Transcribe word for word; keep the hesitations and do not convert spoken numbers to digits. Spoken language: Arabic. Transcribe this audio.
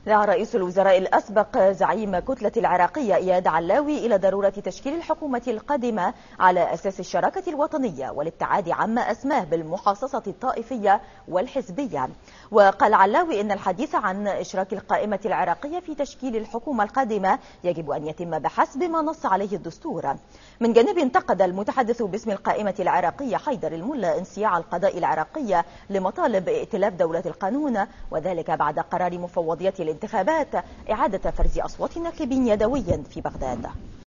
دعا رئيس الوزراء الأسبق زعيم كتلة العراقية إياد علاوي إلى ضرورة تشكيل الحكومة القادمة على أساس الشراكة الوطنية والابتعاد عما أسماه بالمحاصصة الطائفية والحزبية. وقال علاوي إن الحديث عن إشراك القائمة العراقية في تشكيل الحكومة القادمة يجب أن يتم بحسب ما نص عليه الدستور. من جانب انتقد المتحدث باسم القائمة العراقية حيدر الملا انصياع القضاء العراقي لمطالب ائتلاف دولة القانون، وذلك بعد قرار مفوضية الانتخابات إعادة فرز أصوات الناخبين يدويا في بغداد.